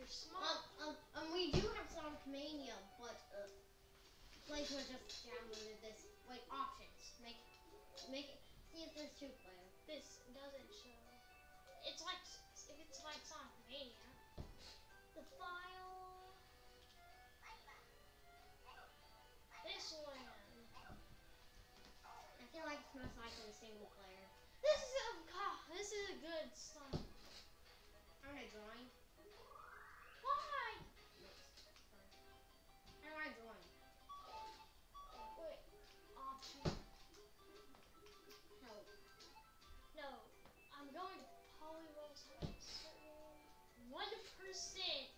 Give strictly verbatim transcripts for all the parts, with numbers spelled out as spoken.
you're smart. Um, um, um, we do have Sonic Mania, but uh, Play Store just downloaded this. Wait, options. Make, make it. See if there's two player. This doesn't show. It's like if it's like Sonic Mania. The file. This one. I feel like it's most likely a single player. This is a God, this is a good song. I'm gonna join. Why? How do I join? Wait. Option. Help. No. I'm going to Polyrolls one percent.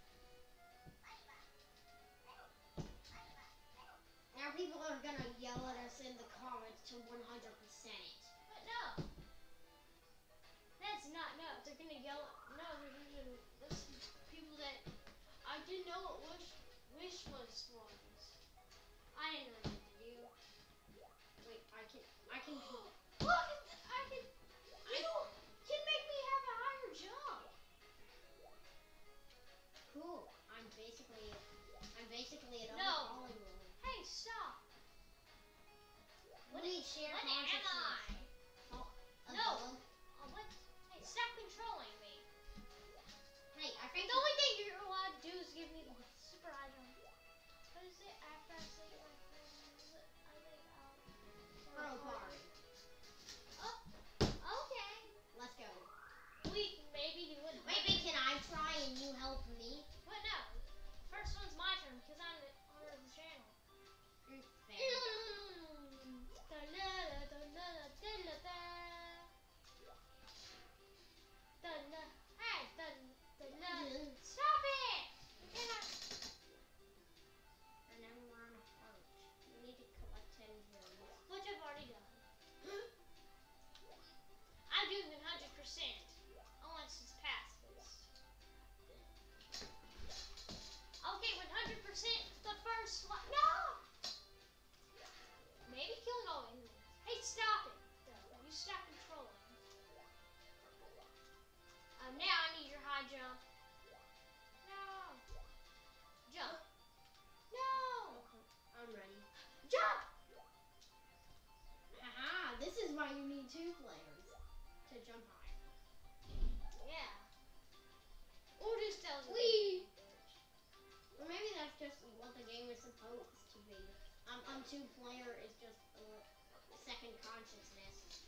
Now people are gonna yell at us in the comments to one hundred percent it. But no. That's not, no. They're gonna yell at, no, they're gonna listen to people that, I didn't know what Wish, Wish was was. I didn't know what to do. Wait, I can, I can. Look, I can, you can make me have a higher jump. Cool. I'm basically, I'm basically an No. Hollywood. Hey, stop. What do you share? What am I? Oh, a No. bug? Oh, what? Hey, stop controlling me. Hey, I The think only thing you're allowed to do is give me the super high jump. What is it? After I say my friends, I think I'll... Pro party. Oh, okay. Let's go. We can maybe do it. Maybe can I try and you help me? But no. First one's my turn because I'm the owner of the channel. Mm, fair. Hey, stop it! And then we're on a heart. We need to collect ten gems. Which I've already done. I'm doing one hundred percent. Unless it's past this. Okay, one hundred percent the first one. No! Maybe killing all enemies. Hey, stop it. You stop controlling. Um, now I need your high jump. No. Jump. No. Okay, I'm ready. Jump. Haha, this is why you need two players to jump higher. Yeah. Or just tells me. Whee! Or maybe that's just what the game is supposed to be. Um, um two player is just a second consciousness.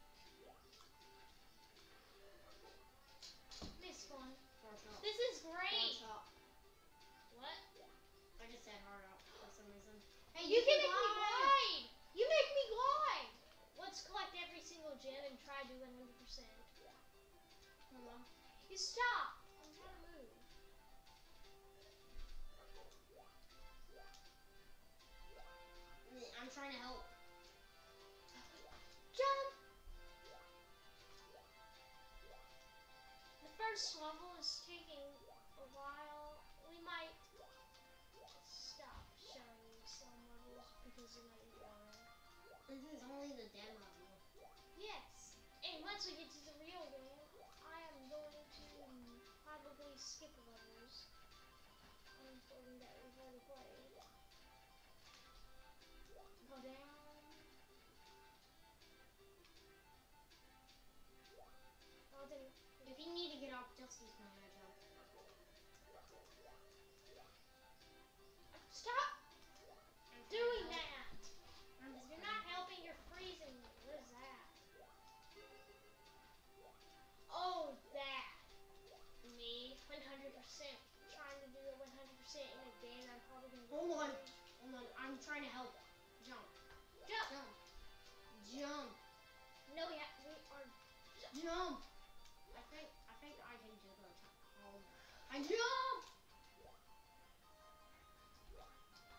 This one. Hard up. This is great. Hard up. What? I just said hard up for some reason. Hey, You, you, can can make me glide! glide. You make me glide. Let's collect every single gem and try to do one hundred percent. Hold on. You stop. I'm trying to move. I'm trying to help. Jump. The first level is taking a while. We might stop showing you some levels because it might be boring. This is only the demo. Yes. And once we get to the real game, I am going to probably skip levels. Unfolding that we've already played. Go down. Oh, then. If you need to get off, just use my high jump. Stop I'm doing trying to that. help. I'm just You're trying not to help. helping. You're freezing me. What is that? Oh, that. Me, one hundred percent trying to do it one hundred percent in a game. I'm probably gonna. Hold on. Hold on. I'm trying to help. Jump. Jump. Jump. Jump. No, we have. We are. Jump. I think I think I can do the top. Um, I jump.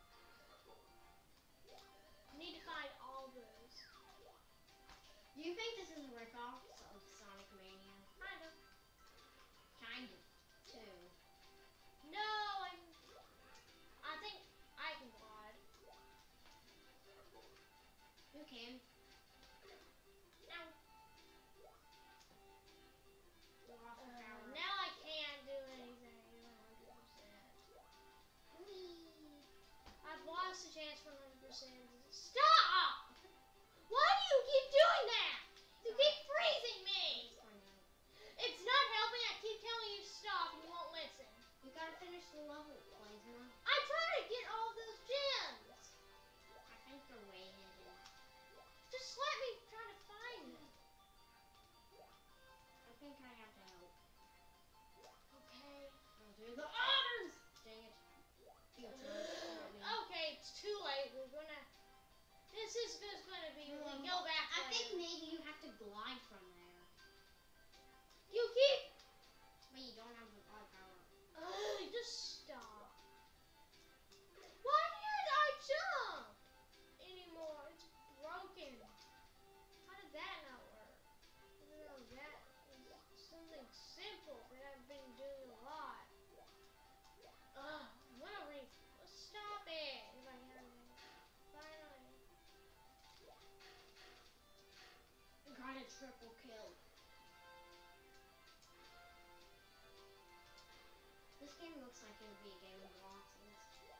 Here's the otters! Dang it. Uh, okay, it's too late. We're gonna. This is just gonna be. Um, we go back. I later. think maybe you have to glide from there. You keep. But you don't have the glide power. Ugh, just stop. Why did I jump anymore? It's broken. How did that not work? You know, that is something simple that I've been doing a lot. Ugh, I'm gonna re- stop it. If I have it. Finally. Got a triple kill. This game looks like it would be a game of boxes.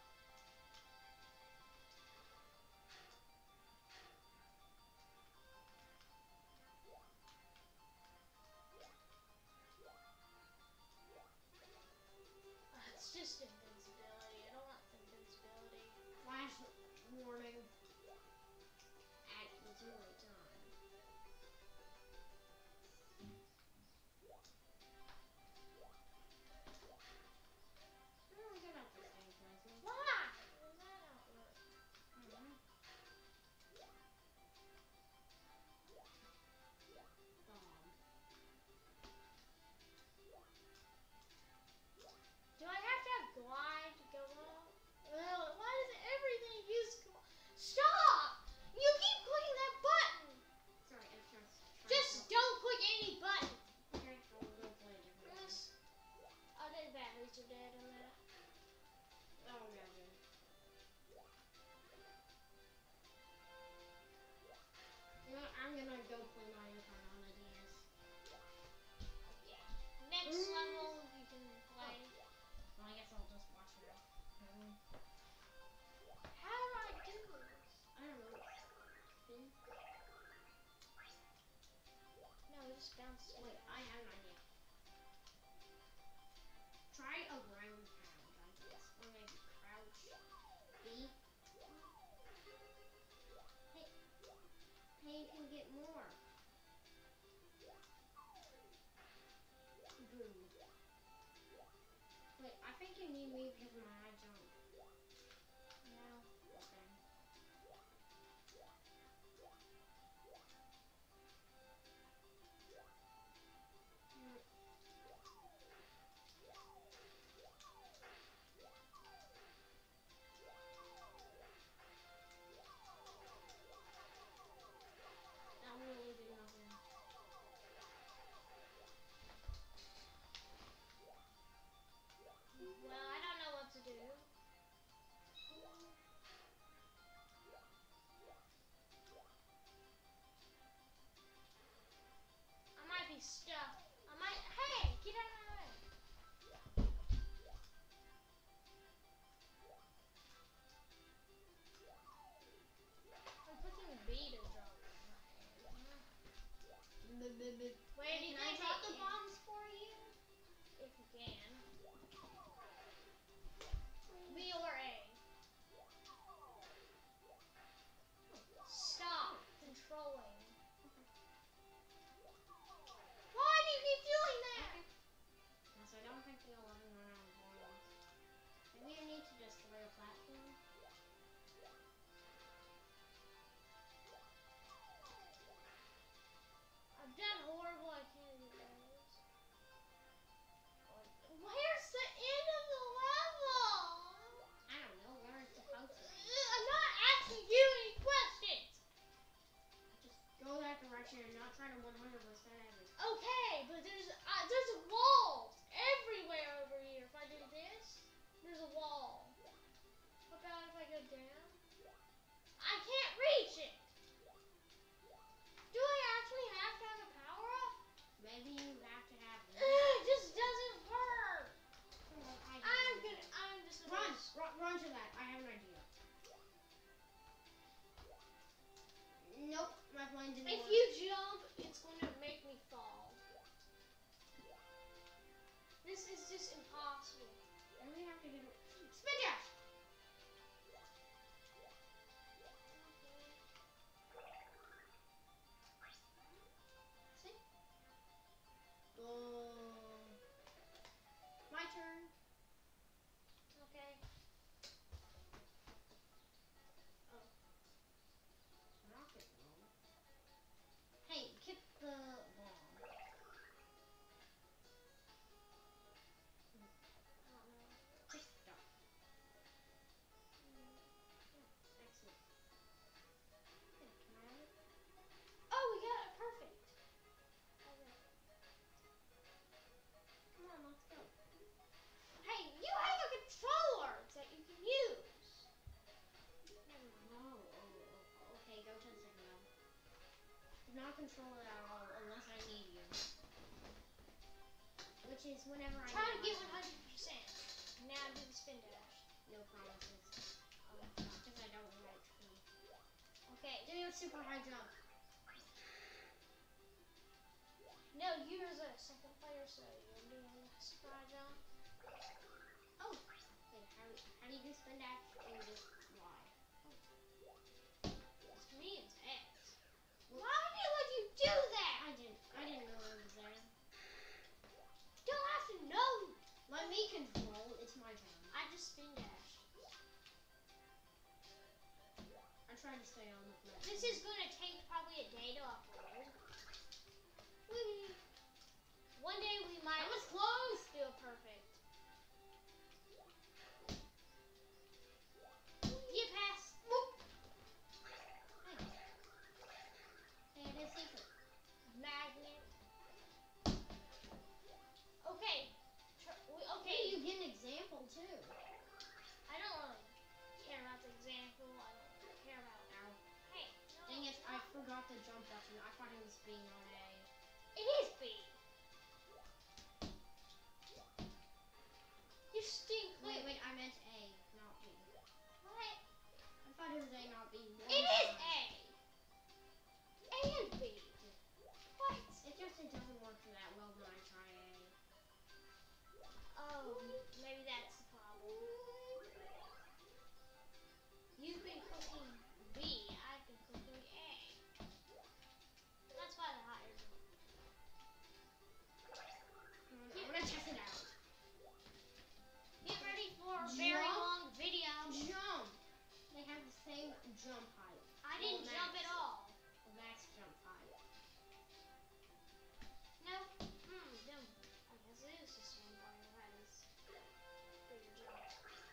Uh, it's just invincibility. I don't want invincibility. Flash warning. At the too late time. Oh, get out this thing, Leslie. Why? Does that not work? Mm-hmm. Do I have to have glide to go up? Ugh, why does everything use glide? Stop! You keep clicking that button! Sorry, I'm just Just don't click any button! Okay, I'll go play a different one. Yes. Oh, the batteries are dead on that. Oh, yeah, yeah. You know, I'm gonna go play Mario Kart on the D S. Yeah. Next Mm. level you can play. Well, I guess I'll just watch it. Um, How do I do this? I don't know. Spin? No, it just bounced. Wait, I have an idea. Try a ground pound, I guess. Or maybe crouch. B. Hey, hey, you can get more. Boom. Wait, I think you need me because of my high jump. No. Okay. Mm. That really did nothing. Well, I don't know what to do. I might be stuck. I might. Hey, get out of my way. I'm clicking B to drop it. Wait, Hey, you can I think drop it the can? bombs for you? If you can. B or A. Stop controlling. Why do you keep doing that? Okay. Yes, I don't think the eleven run out of bombs. Maybe you need to destroy a platform. I've done horrible. I can't do those. Where's the end of the level? I don't know where it's supposed to be. I'm not asking you any questions. Just go that direction and not try to one hundred percent everything. Okay, but there's uh, there's walls everywhere over here. If I do this, there's a wall. What about if I go down? I can't reach it. Do I actually have to have a power up? Maybe you have to have. It just doesn't work. Well, I I'm don't know. gonna. I'm just gonna. Run, run, run to that. I have an idea. Nope, my plan didn't If work. you jump, it's going to make me fall. This is just impossible. And we have to get a spin dash. not control it at all unless I need you. Which is whenever I Try to need get myself. one hundred percent. Now do the spin dash. No promises. Because I don't want to. Okay. Do your super high jump. No, you're the second player, so you're doing the super high jump. Oh. Wait, how, how do you do spin dash and just Y? It's me, it's X. Why did you let you do that? I didn't. I didn't know I was there. You don't have to know. Let me control. It's my turn. I just spin dashed. I tried to stay on with my. This is gonna take probably a day to upload. Whee! One day we might. I was close. Do it perfect. You pass. Whoop. Hey. Hey, I did secret. Magnet. Okay. Tr we, okay. Hey, you get an example too. I don't really care about the example. I don't really care about. Ow. Hey. No, Dang it! I stop. forgot the jump button. I thought it was B, not A. It is B. You stink. Wait, wait. I meant A, not B. What? I thought it was A, not B. One It is time. A. And B. What? It just it doesn't work that well when I try A. Oh, maybe that's the problem. You've been cooking B. I've been cooking A. That's why the higher jump. I'm gonna test it out. Get ready for a very Jump. long video. Jump. They have the same jump height. I didn't Well, jump max. at all. Max jump height. No. Hmm. Dumb. I guess it is just one player that has bigger jump.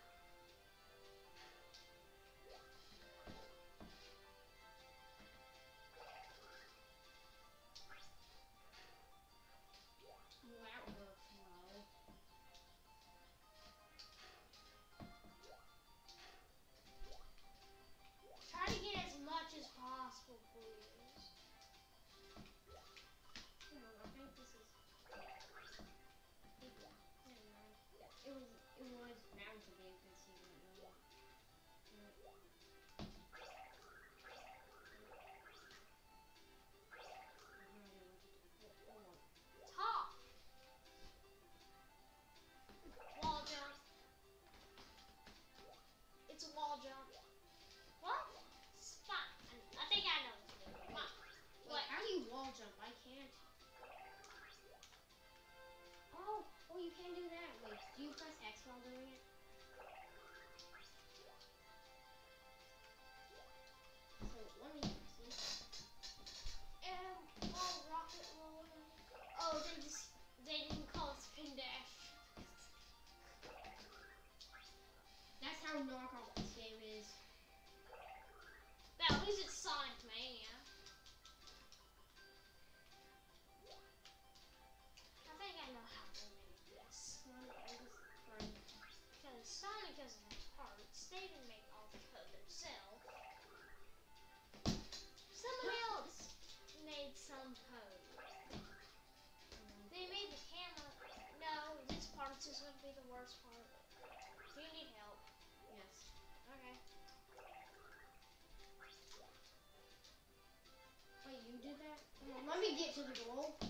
Well, that worked well. Try to get as much as possible, please. No, I think this is. Never mind. It was. It was bound to be because he didn't know it. Top. Wall jump. It's a wall jump. What? Spot. I think I know. What? Wait, What? how do you wall jump? I can't. Oh, oh, you can do that. Wait, do you press X while doing it? So let me see. And oh, rocket roller. Oh, they just they didn't call it spin dash. That's how knockoff this game is. But at least it's Sonic Mania. I think I know how they made this. Because Sonic doesn't have parts. They didn't make all the code themselves. Someone else made some code. They made the camera. No, this part is going to be the worst part. Do you need help? Yes. Okay. Wait, you did that? Come on, let me get to the goal.